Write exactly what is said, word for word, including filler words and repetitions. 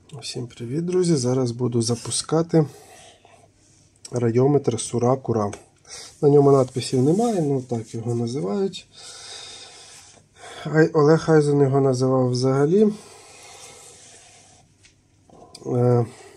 Всім привіт, друзі! Зараз буду запускати радіометр Сура-Кура. На ньому надписів немає, ну так його називають. Олег Айзен його називав взагалі